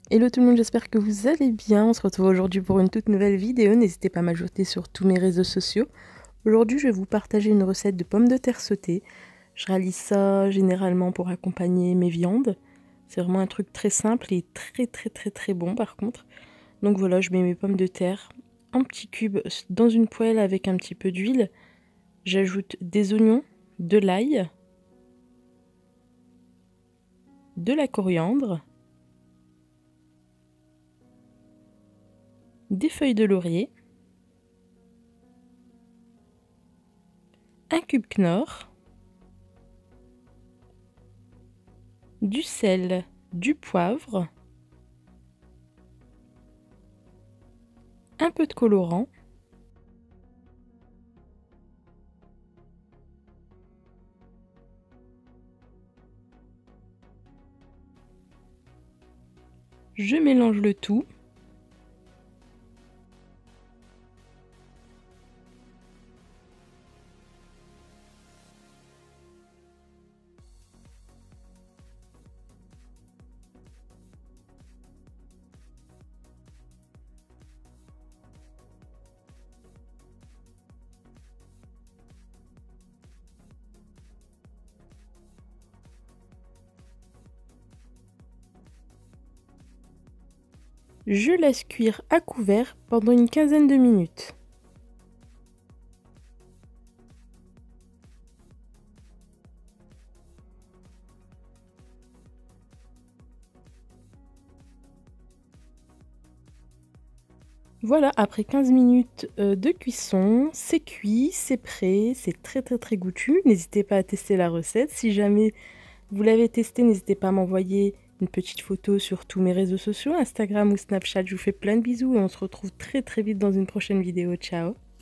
Hello tout le monde, j'espère que vous allez bien. On se retrouve aujourd'hui pour une toute nouvelle vidéo. N'hésitez pas à m'ajouter sur tous mes réseaux sociaux. Aujourd'hui, je vais vous partager une recette de pommes de terre sautées. Je réalise ça généralement pour accompagner mes viandes. C'est vraiment un truc très simple et très bon par contre. Donc voilà, je mets mes pommes de terre en petits cubes dans une poêle avec un petit peu d'huile. J'ajoute des oignons, de l'ail, de la coriandre, des feuilles de laurier, un cube Knorr, du sel, du poivre, un peu de colorant, je mélange le tout. Je laisse cuire à couvert pendant une quinzaine de minutes. Voilà, après 15 minutes de cuisson, c'est cuit, c'est prêt, c'est très goûtu. N'hésitez pas à tester la recette. Si jamais vous l'avez testé, n'hésitez pas à m'envoyer une petite photo sur tous mes réseaux sociaux, Instagram ou Snapchat. Je vous fais plein de bisous et on se retrouve très vite dans une prochaine vidéo. Ciao!